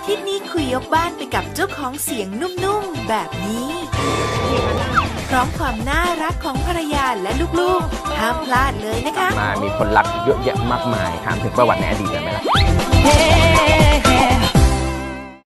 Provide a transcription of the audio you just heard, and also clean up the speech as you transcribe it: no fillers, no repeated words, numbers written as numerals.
อาทิตย์นี้คุยยกบ้านไปกับเจ้าของเสียงนุ่มๆแบบนี้พร้อมความน่ารักของภรรยาและลูกๆห้ามพลาดเลยนะคะมามีคนรักเยอะแยะมากมายถามถึงประวัติในอดีตกันไหมล่ะ